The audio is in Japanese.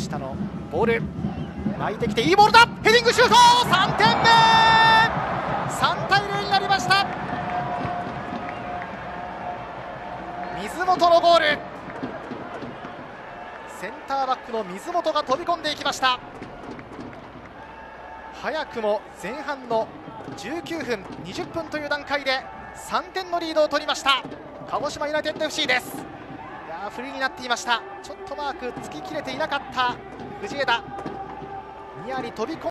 下のボール巻いてきていいボールだ、ヘディングシュート、3点目、3対0になりました。水本のゴール、センターバックの水本が飛び込んでいきました。早くも前半の19分20分という段階で3点のリードを取りました鹿児島ユナイテッド FC です。いやー、フリーになっていました。ちょっとマークつききれていなかった藤枝、ニアに飛び込ん